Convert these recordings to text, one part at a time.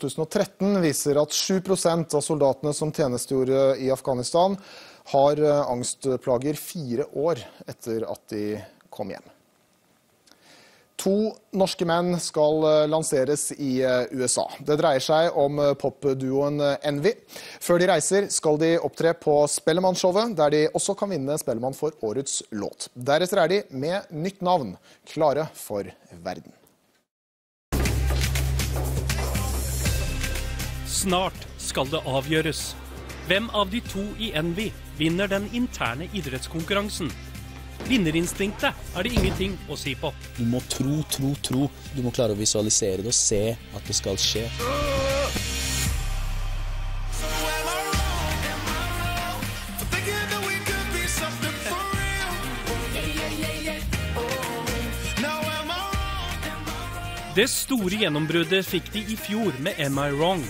2013 viser at 7% av soldatene som tjenestegjorde i Afghanistan har angstplager 4 år etter at de kom hjem. 2 norske menn skal lanseres i USA. Det dreier seg om popduoen Envy. Før de reiser skal de opptre på Spellemann-showet, der de også kan vinne Spellemann for årets låt. Deretter er de med nytt navn, klare for verden. Snart skal det avgjøres. Hvem av de 2 i Envy vinner den interne idrettskonkurransen? Vinnerinstinktet er det ingenting å si på. Du må tro. Du må klare å visualisere det og se at det skal skje. Det store gjennombruddet fikk de i fjor med Am I Wrong?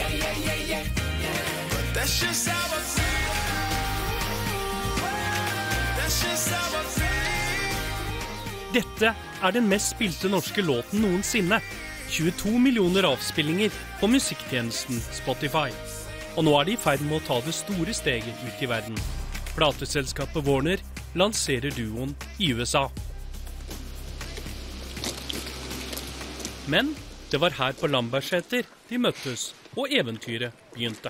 Dette er den mest spilte norske låten noensinne. 22 millioner avspillinger på musikktjenesten Spotify. Og nå er de i ferd med å ta det store steget ut i verden. Plateselskapet Warner lanserer duoen i USA. Men det var her på Lambertseter de møttes, og eventyret begynte.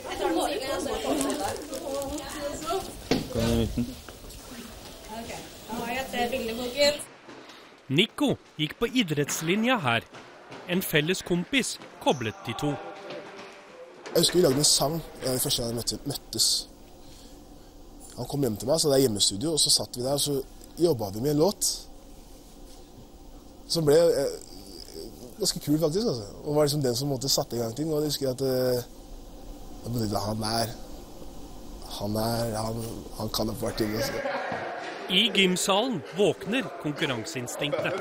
Nico gikk på idrettslinja her. En felles kompis koblet de 2. Jeg husker vi lagde en sang den første gang vi møttes. Han kom hjem til meg, så det er hjemmestudio, og så satt vi der, og så jobbet vi med en låt. Som ble ganske kul faktisk, altså. Og var liksom den som måtte satte i gang ting, og jeg husker at han kan et par ting. Altså. I gymsalen våkner konkurranseinstinktet.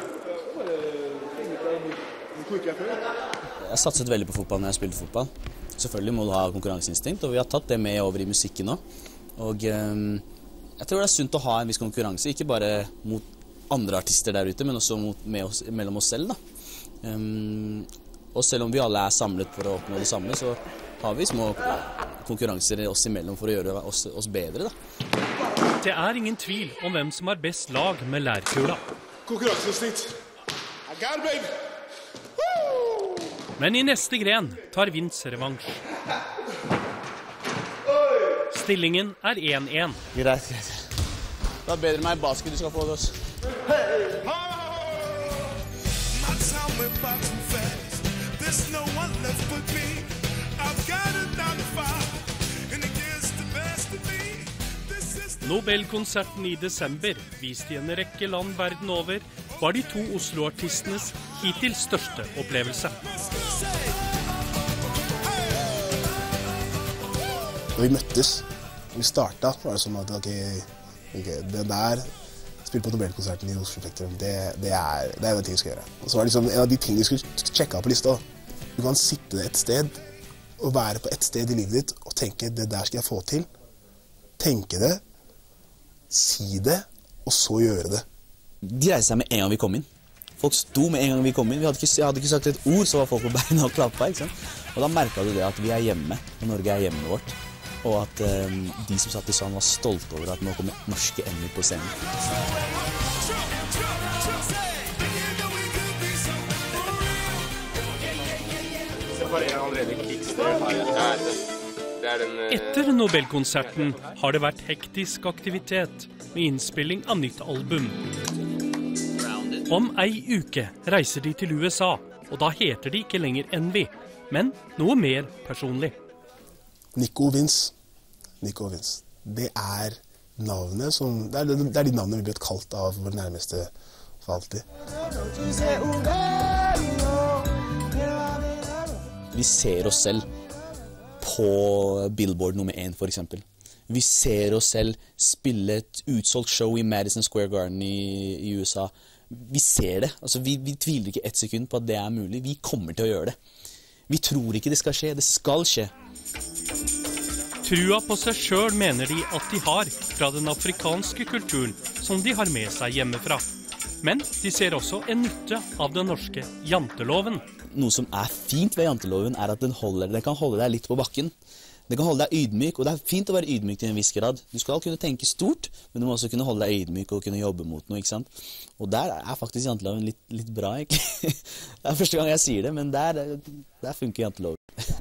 Jeg satset veldig på fotball når jeg spilte fotball. Selvfølgelig må du ha konkurranseinstinkt, og vi har tatt det med over i musikken nå. Og jeg tror det er sunt å ha en viss konkurranse, ikke bare mot andre artister der ute, men også mellom oss selv, da. Og selv om vi alle er samlet for å oppnå det samme, så har vi små konkurranser oss imellom for å gjøre oss bedre, da. Det er ingen tvil om hvem som har best lag med lærkula. Konkurranseinstinkt. I got it, baby. Men i neste gren tar Vince revansj. Stillingen er 1-1. Greit. Det er bedre med en basket, du skal få det også. Nobelkonserten i desember, vist i en rekke land verden over, var de 2 Oslo-artistenes hittil største opplevelse. Da vi møttes, vi startet, var det sånn at ok, det der, spille på Nobelkonserten i Oslo Spektrum, det er en ting vi skal gjøre. Og så var det liksom en av de tingene vi skulle sjekke på lista. Du kan sitte et sted, og være på et sted i livet ditt, og tenke, det der skal jeg få til. Tenke det, si det, og så gjøre det. De reiste seg med en gang vi kom inn. Folk sto med en gang vi kom inn. Jeg hadde ikke sagt et ord, så var folk på beina og klappet, ikke sant? Og da merket du det at vi er hjemme, og Norge er hjemmet vårt. Og at de som satt i salen var stolte over at nå kommer norske Envy på scenen. Etter Nobelkonserten har det vært hektisk aktivitet med innspilling av nytt album. Om ei uke reiser de til USA, og da heter de ikke lenger Envy, men noe mer personlig. Nico Vince. Det er navnet som, det er de navnene vi ble kalt av vår nærmeste for alltid. Vi ser oss selv på Billboard nummer 1 for eksempel. Vi ser oss selv spille et utsolgt show i Madison Square Garden i USA. Vi ser det. Altså, vi tviler ikke et sekund på at det er mulig. Vi kommer til å gjøre det. Vi tror ikke det skal skje. Det skal skje. Trua på seg selv mener de at de har fra den afrikanske kulturen som de har med seg hjemmefra. Men de ser også en nytte av den norske janteloven. noe som fint ved janteloven at den kan holde deg litt på bakken. Den kan holde deg ydmyk, og det fint å være ydmyk til en viss grad. Du skal kunne tenke stort, men du må også kunne holde deg ydmyk og kunne jobbe mot noe, ikke sant? Og der faktisk janteloven litt bra, egentlig. Det første gang jeg sier det, men der funker janteloven.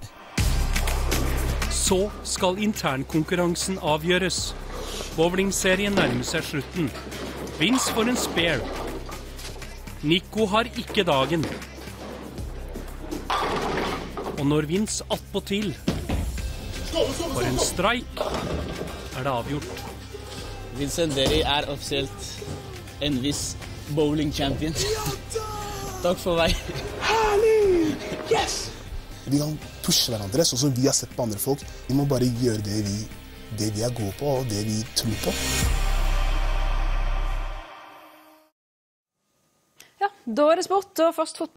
Så skal internkonkurransen avgjøres. Bowlingserien nærmer seg slutten. Vince for en spare. Nico har ikke dagen. Og når Vince attpåtil for en streik det avgjort. Vincent Derry offisielt NVs bowling champion. Takk for meg. Herlig! Yes! Vi kan pushe hverandre, sånn som vi har sett på andre folk. Vi må bare gjøre det vi er gode på, og det vi tror på. Ja, da det sport og først fotball.